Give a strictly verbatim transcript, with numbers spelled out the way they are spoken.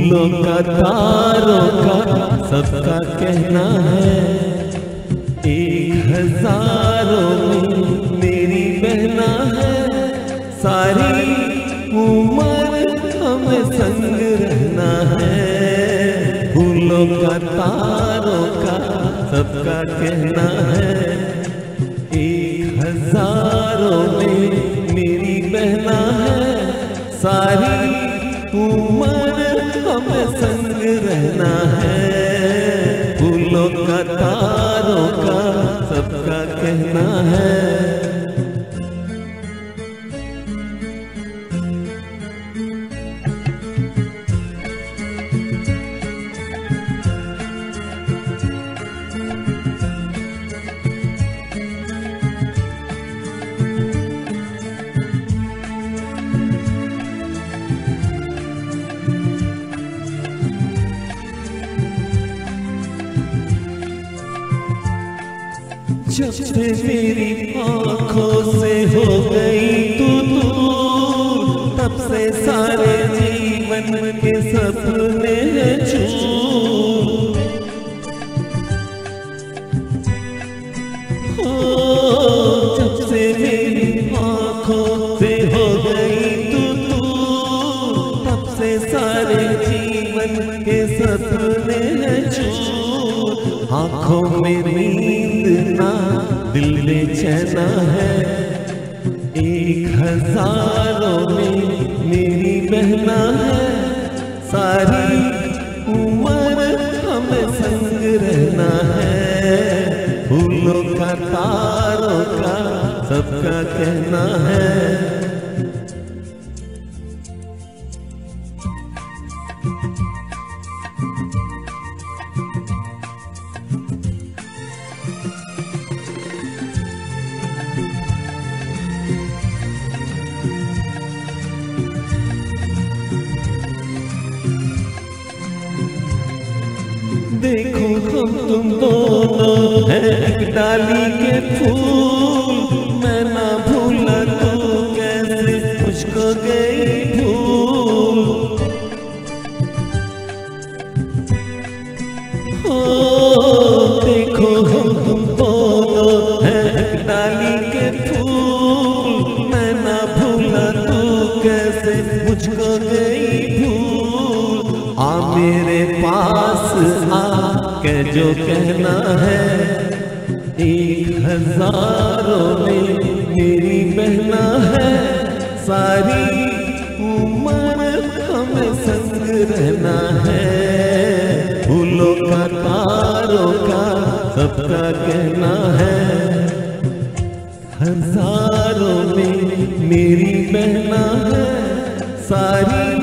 फूलों का तारों का सबका कहना है, एक हजारों में मेरी बहना है। सारी उम्र हमें संग रहना है। फूलों का तारों का सबका कहना है, एक हजारों में मेरी बहना है। सारी उम्र हमें संग रहना है। फूलों का तारों का सबका कहना है। जब से मेरी आँखों से हो गई तू दूर, तब से सारे जीवन के सपने हैं चूर। हो जब से मेरी आँखों से हो गई तू दूर, तब से सारे जीवन के सपने हैं चूर। आँखों में नींद ना दिल बेचैना है, एक हजारों में मेरी बहना है। सारी उम्र हमें संग रहना है। फूलों का तारों का सबका कहना है। देखो हम तुम दोनों हैं एक डाली के फूल, मैं ना भूला तू कैसे मुझको गई भूल। हो देखो हम तुम दोनों हैं एक डाली के फूल, मैं ना भूला तू कैसे मुझको गई भूल। आ मेरे पास आ के जो कहना है, एक हजारों में मेरी बहना है। सारी उम्र हमें संग रहना है। फूलों का तारों का सबका कहना है, हजारों में मेरी बहना है। सारी